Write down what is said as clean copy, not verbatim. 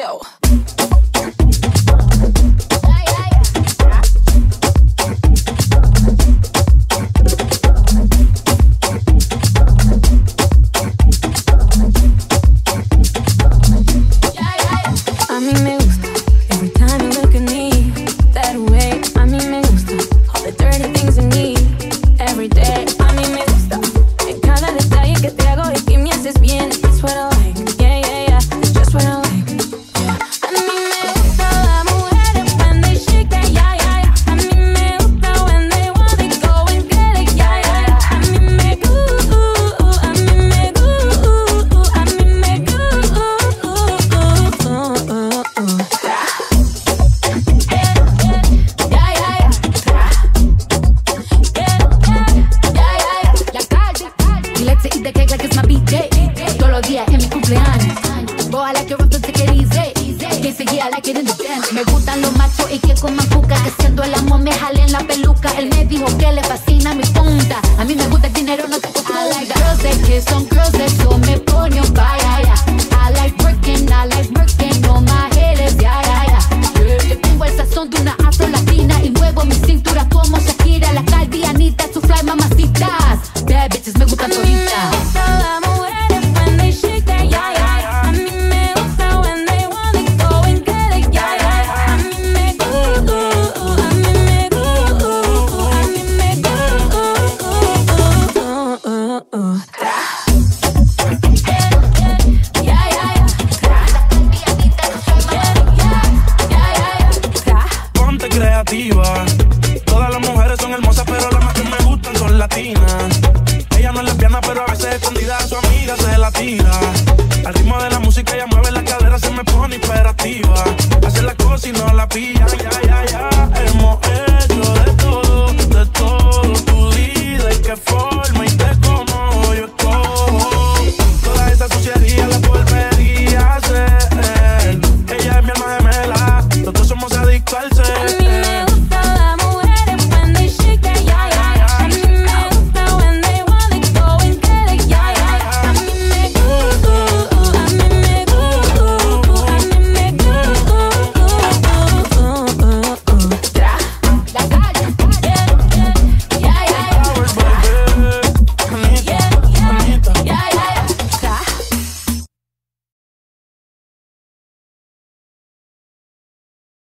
go. A mí me gusta every time you look at me that way. A mí me gusta all the dirty things you need every day. A mí me gusta en cada detalle que te hago y que me haces bien. That's what I like, yeah, yeah, yeah. That's just what I like, yeah. A mí me gusta las mujeres when they shake that, yeah, yeah, yeah. A mí me gusta when they want it, go and get it, yeah, yeah, yeah. A mí me gusta, a mí me gusta, a mí me gusta. En mi cumpleaños, boy, I like it rough, take it easy. Dice, yeah, I like it in the dance. Me gustan los machos y que coman cuca, que siendo el amor me jalen la peluca. Él me dijo que le fascina mi punta. A mí me gusta el dinero, no te confunda. I like girls that kiss on girls, eso me pone on fire. I like working on my haters, yeah, yeah, yeah. Yo tengo el sazón de una afro latina y muevo mi cintura como Shakira. La Cardi, Anitta, su fly mamacitas. Bad bitches me gustan toditas. Todas las mujeres son hermosas, pero las más que me gustan son latinas. Ella no es lesbiana, pero a veces escondida a su amiga se la tira. Al ritmo de la música ella mueve la cadera, se me pone hiperactiva. Hace la cosa y no la pilla, ya, ya, ya.